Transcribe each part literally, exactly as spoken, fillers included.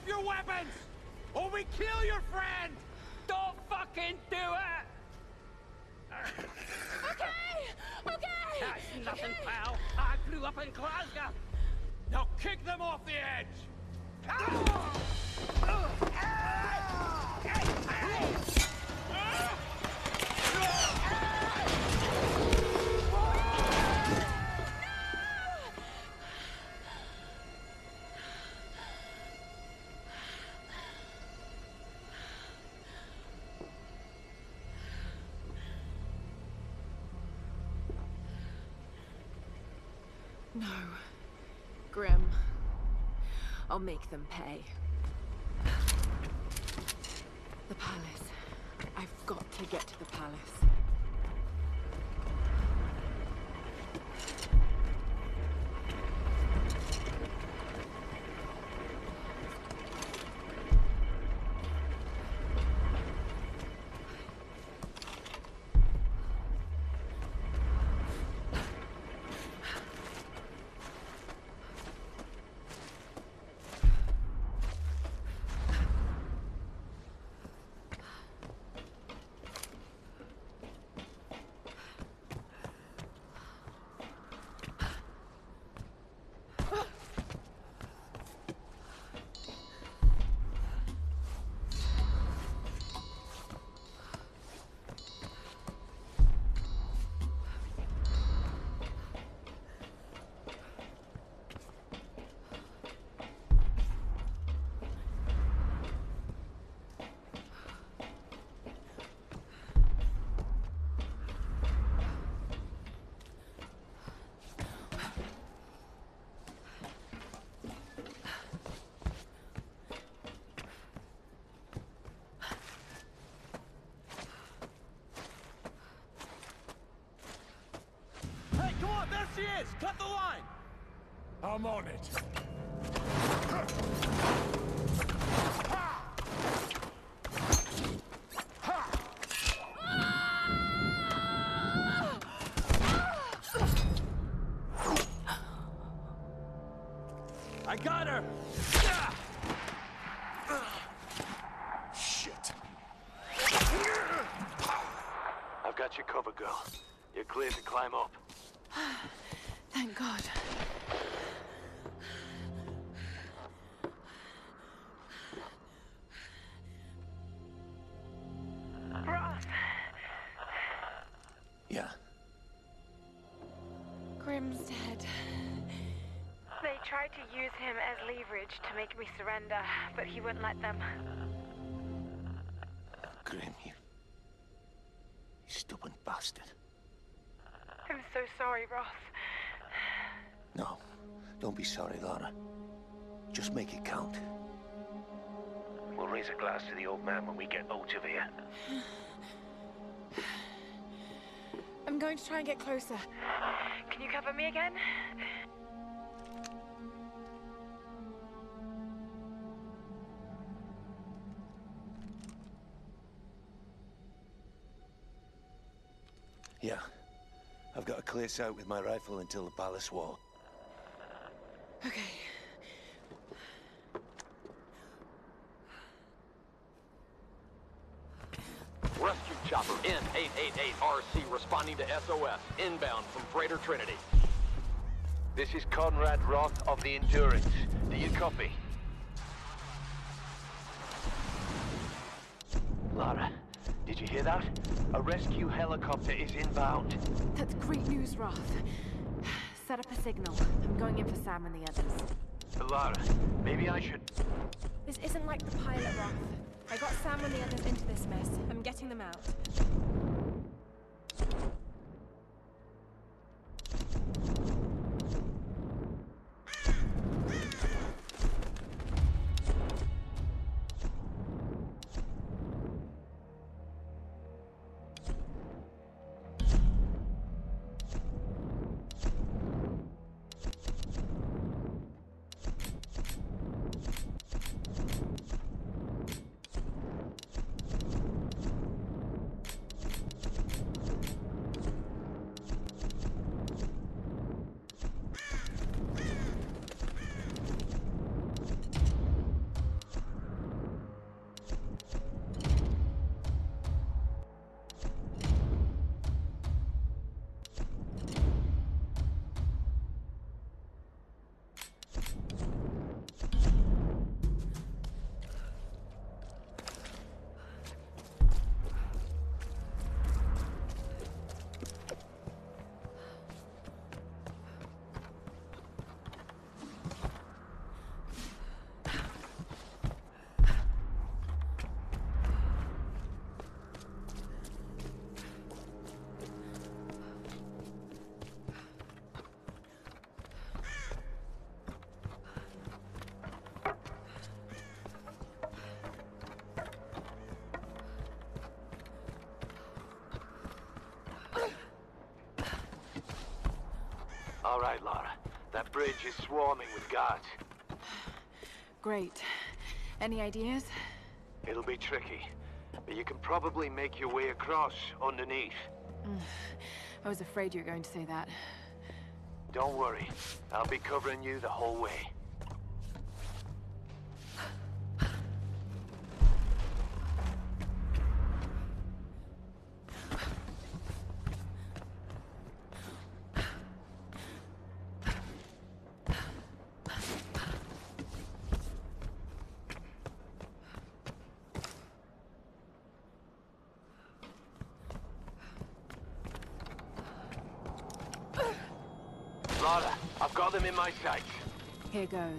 Drop your weapons! Or we kill your friend! Don't fucking do it! Okay! Okay! That's nothing, okay. pal. I grew up in Glasgow. Now kick them off the edge! No. Grim. I'll make them pay. The palace. I've got to get to the palace. There she is! Cut the line! I'm on it. I got her! Shit. I've got your cover, girl. You're clear to climb up. Thank God. Roth. Yeah. Grim's dead. They tried to use him as leverage to make me surrender, but he wouldn't let them. Grim, you... you stubborn bastard. I'm so sorry, Roth. No, don't be sorry, Lara. Just make it count. We'll raise a glass to the old man when we get out of here. I'm going to try and get closer. Can you cover me again? Yeah. I've got to clear out with my rifle until the palace wall. Okay. Rescue chopper N eight eight eight R C responding to S O S, inbound from Freighter Trinity. This is Conrad Roth of the Endurance. Do you copy? Lara, did you hear that? A rescue helicopter is inbound. That's great news, Roth. Set up a signal. I'm going in for Sam and the others. Lara, maybe I should... This isn't like the pilot, Roth. I got Sam and the others into this mess. I'm getting them out. right, Lara. That bridge is swarming with guards. Great. Any ideas? It'll be tricky, but you can probably make your way across underneath. I was afraid you were going to say that. Don't worry. I'll be covering you the whole way. Lara, I've got them in my sights. Here goes.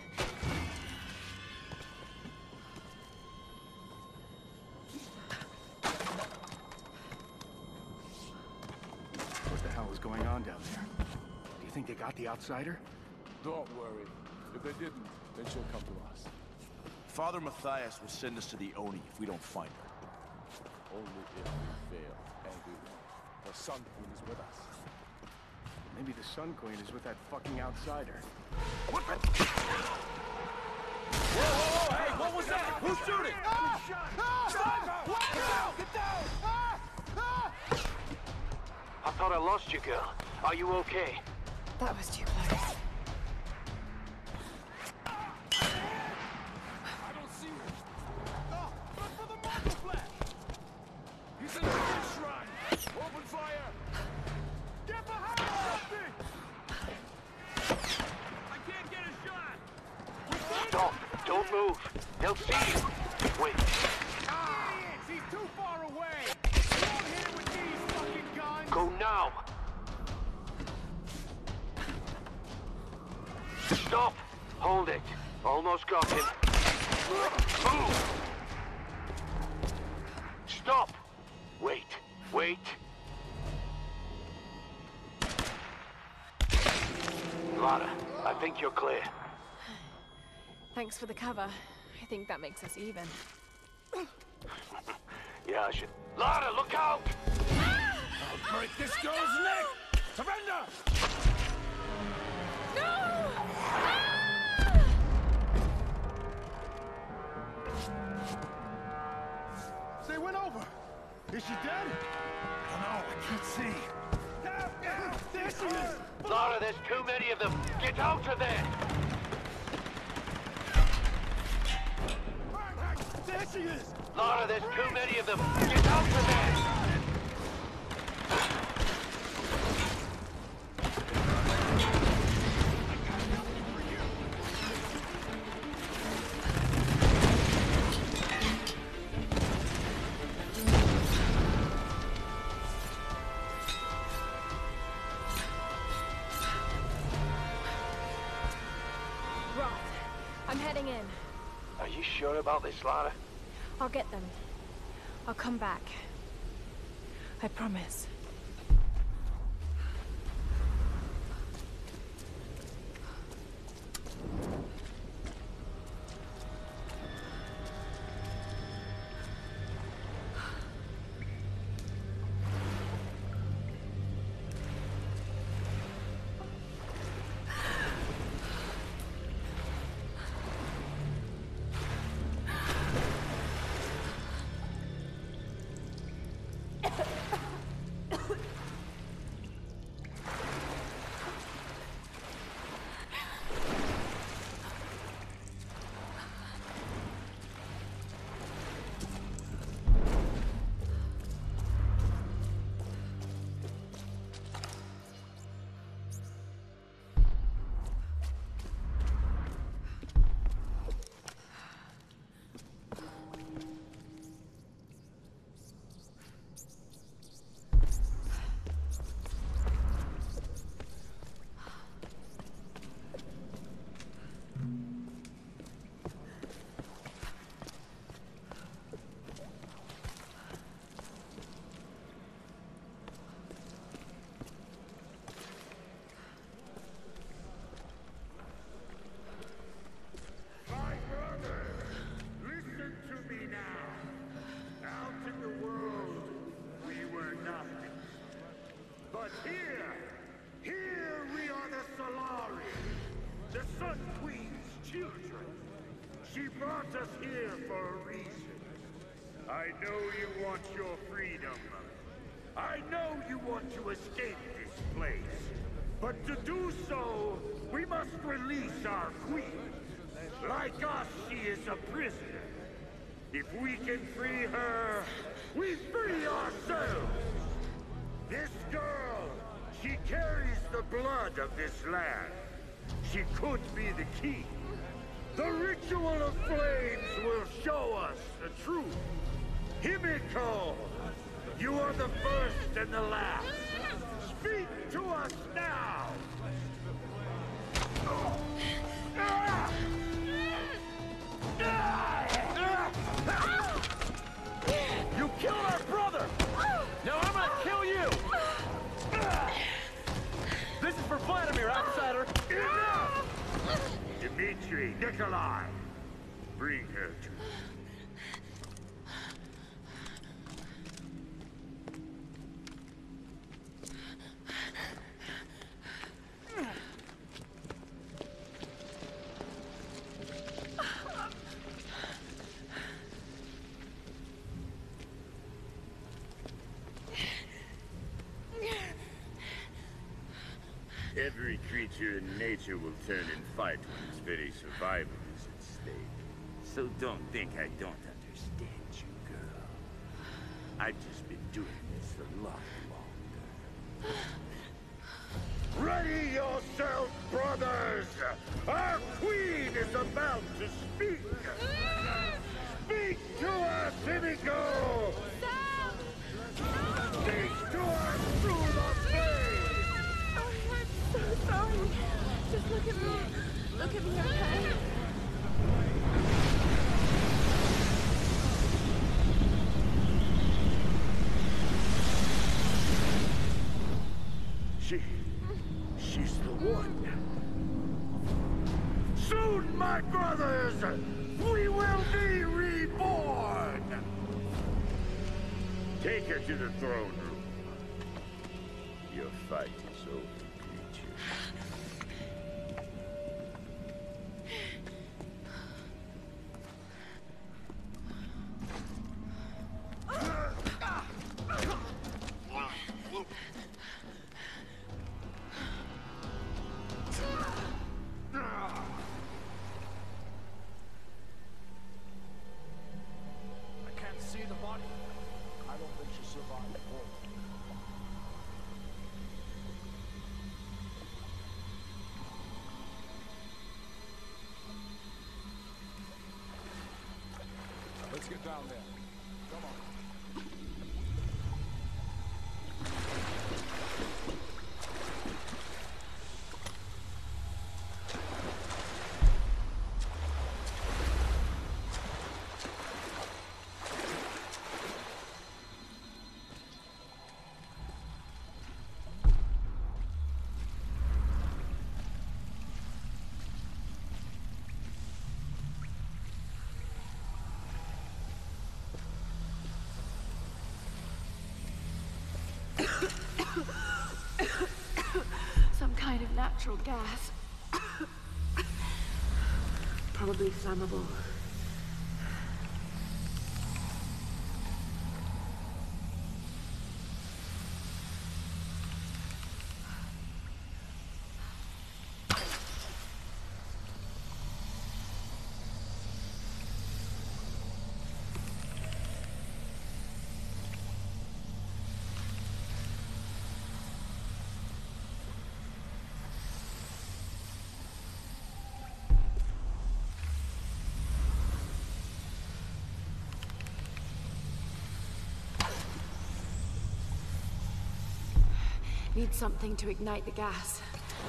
What the hell is going on down there? Do you think they got the outsider? Don't worry. If they didn't, then she'll come to us. Father Matthias will send us to the Oni if we don't find her. Only if we fail, and we won't. The Sun Queen is with us. Maybe the Sun Queen is with that fucking outsider. What the? Whoa, whoa, whoa, hey, what was that? Who's shooting? Ah! Ah! Stop! Get down! Ah! Ah! I thought I lost you, girl. Are you okay? That was too close. I don't see him. Oh, look for the marble flash! He's in the big shrine! Open fire! Get behind me! I can't get a shot! Stop! Don't move! They'll see you! Wait. Ah! He's too far away! You won't hit him with these fucking guns! Go now! Stop! Hold it! Almost got him. Move! Stop! Wait. Wait. Lara, I think you're clear. Thanks for the cover. I think that makes us even. Yeah, I should. Lara, look out! I'll break this girl's neck! Surrender! They went over. Is she dead? I don't know, I can't see. Down, down, There she is! Lara, there's too many of them. Get out of there! There she is! Lara, there's too many of them. Get out of there! Roth, I'm heading in. Are you sure about this, Lara? I'll get them. I'll come back. I promise. She brought us here for a reason. I know you want your freedom. I know you want to escape this place. But to do so, we must release our queen. Like us, she is a prisoner. If we can free her, we free ourselves. This girl, she carries the blood of this land. She could be the key. The ritual of flames will show us the truth. Himiko, you are the first and the last. Speak to us now! You killed our brother! Now I'm gonna kill you! This is for Vladimir, outsider! Enough! Dmitri, Nikolai, bring her to me. Every creature in nature will turn and fight when its very survival is at stake. So don't think I don't understand you, girl. I've just been doing this a lot longer. Ready yourself, brothers! Our queen is about to speak! Speak to us, Himiko! Speak to us through the flames! So sorry. Just look at me. Look at me, okay? She... she's the one. Soon, my brothers, we will be reborn! Take her to the throne room. Your fight is over. Let's get down there. Come on. Some kind of natural gas. Probably flammable. Need something to ignite the gas.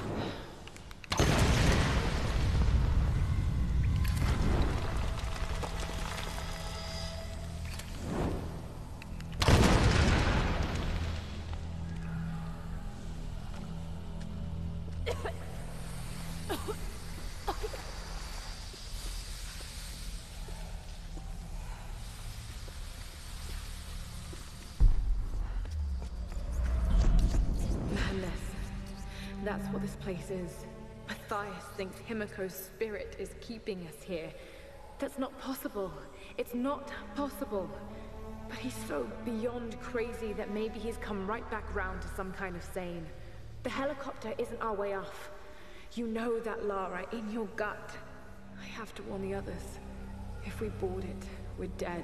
That's what this place is. Matthias thinks Himiko's spirit is keeping us here. That's not possible. It's not possible. But he's so beyond crazy that maybe he's come right back round to some kind of sane. The helicopter isn't our way off. You know that, Lara, in your gut. I have to warn the others. If we board it, we're dead.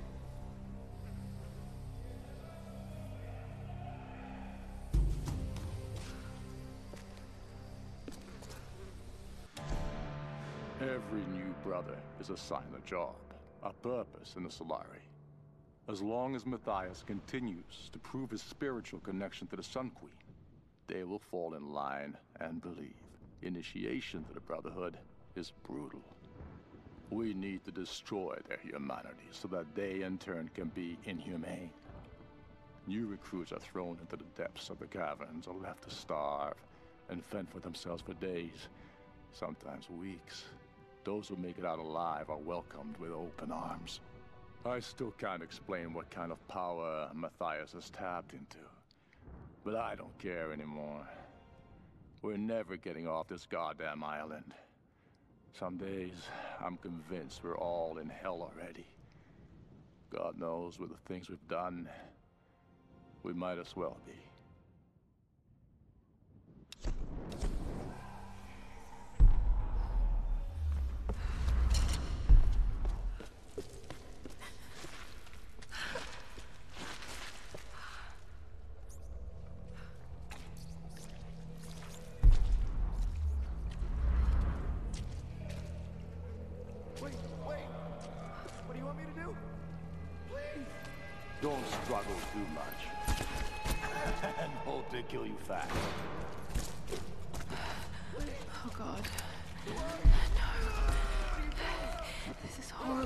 Every new brother is assigned a job, a purpose in the Solari. As long as Matthias continues to prove his spiritual connection to the Sun Queen, they will fall in line and believe. Initiation to the Brotherhood is brutal. We need to destroy their humanity so that they in turn can be inhumane. New recruits are thrown into the depths of the caverns or left to starve and fend for themselves for days, sometimes weeks. Those who make it out alive are welcomed with open arms. I still can't explain what kind of power Matthias has tapped into, but I don't care anymore. We're never getting off this goddamn island. Some days, I'm convinced we're all in hell already. God knows, with the things we've done, we might as well be. Don't struggle too much. And hope they kill you fast. Oh God. No. This is horrible.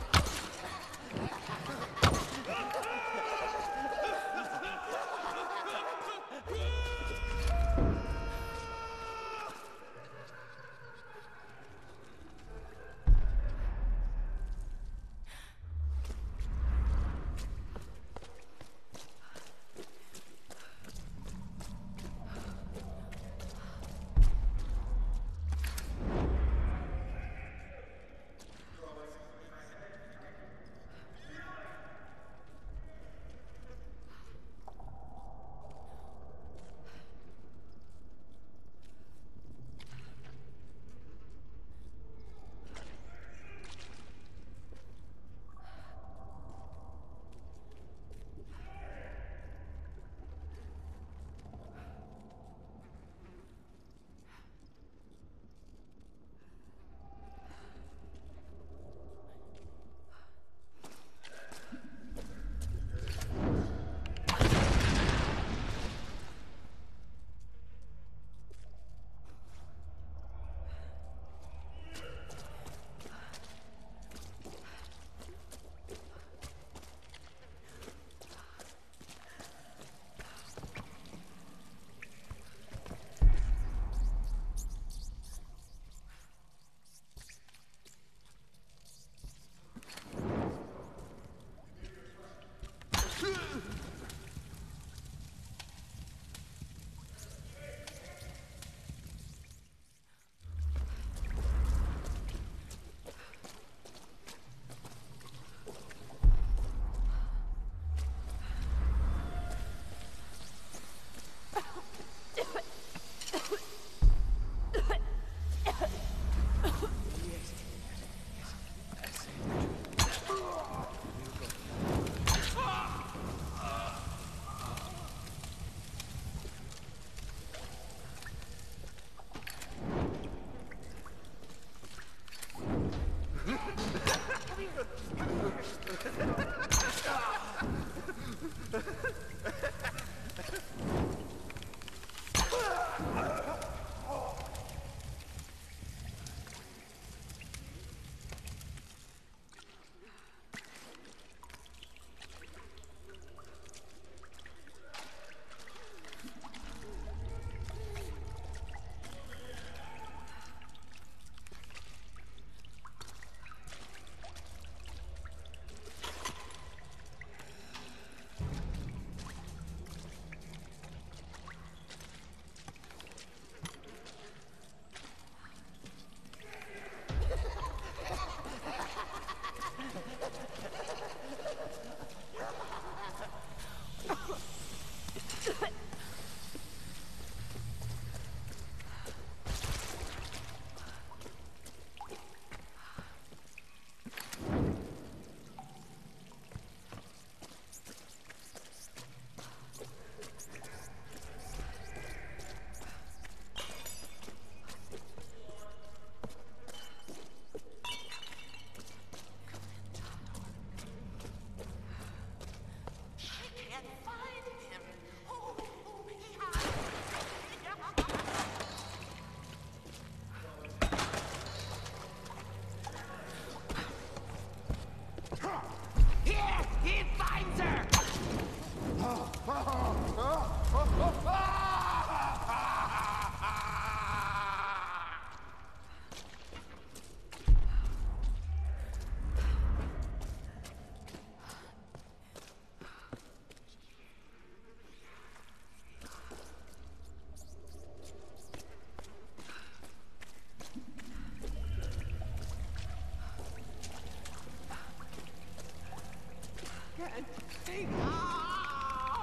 can't see. Ah!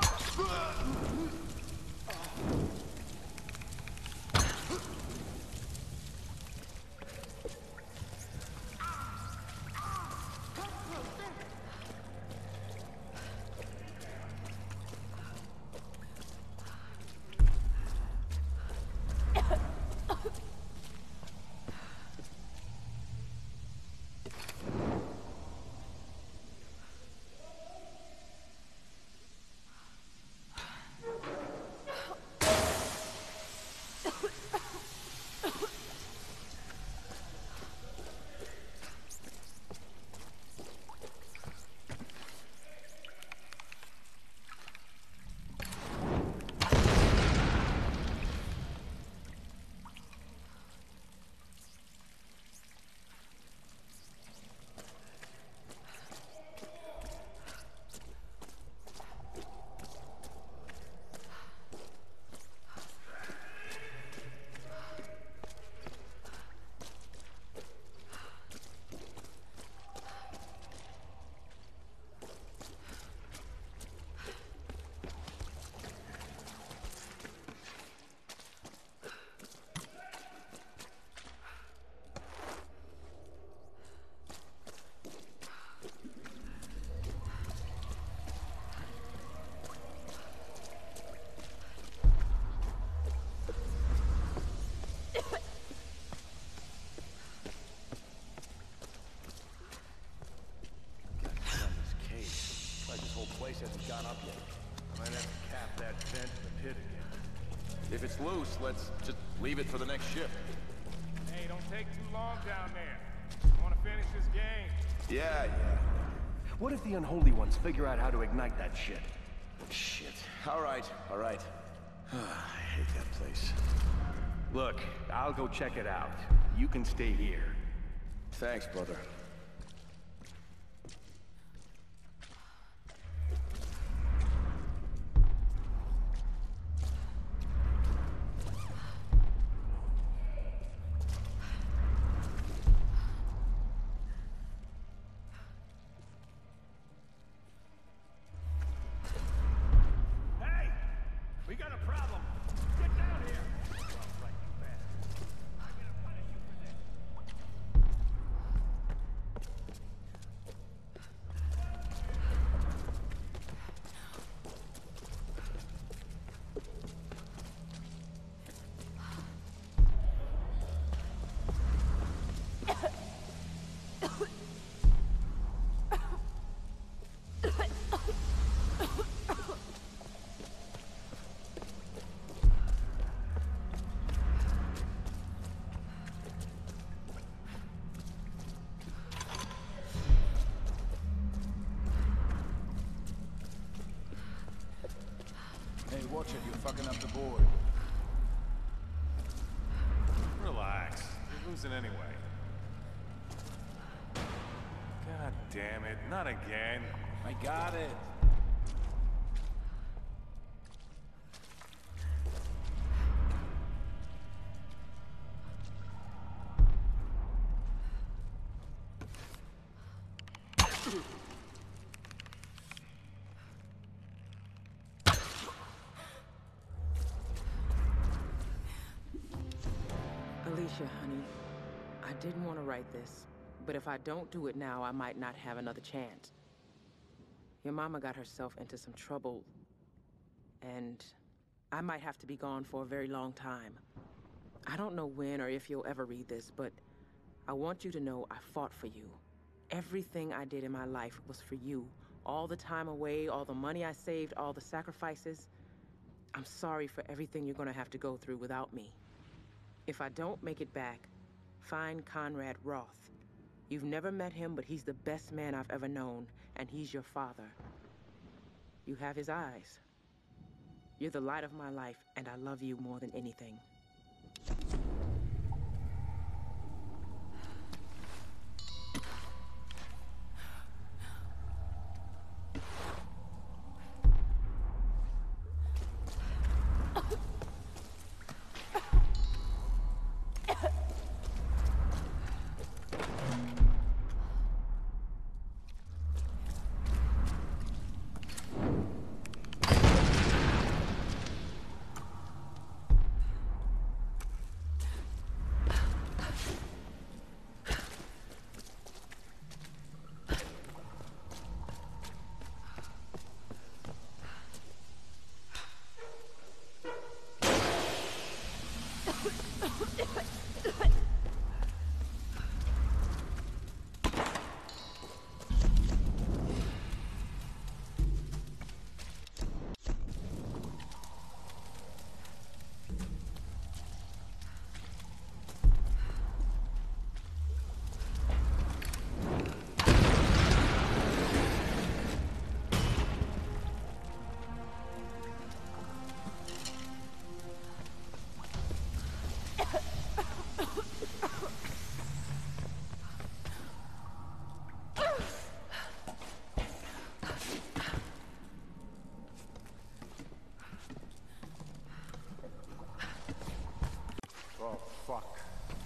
Hasn't gone up yet. I might have to cap that vent in the pit again. If it's loose, let's just leave it for the next ship. Hey, don't take too long down there. I want to finish this game. Yeah, yeah. What if the unholy ones figure out how to ignite that shit? Shit. All right, all right. I hate that place. Look, I'll go check it out. You can stay here. Thanks, brother. Hey, watch it, you're fucking up the board. Relax. You're losing anyway. God damn it. Not again. I got it. Alicia, honey, I didn't want to write this, but if I don't do it now, I might not have another chance. Your mama got herself into some trouble, and I might have to be gone for a very long time. I don't know when or if you'll ever read this, but I want you to know I fought for you. Everything I did in my life was for you. All the time away, all the money I saved, all the sacrifices. I'm sorry for everything you're gonna have to go through without me. If I don't make it back, find Conrad Roth. You've never met him, but he's the best man I've ever known, and he's your father. You have his eyes. You're the light of my life, and I love you more than anything.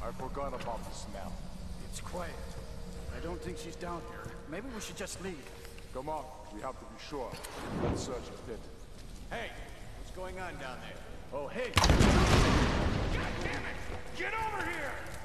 I forgot about the smell. It's quiet. I don't think she's down here. Maybe we should just leave. Come on, we have to be sure. Let's search a bit. Hey, what's going on down there? Oh, hey! God damn it! Get over here!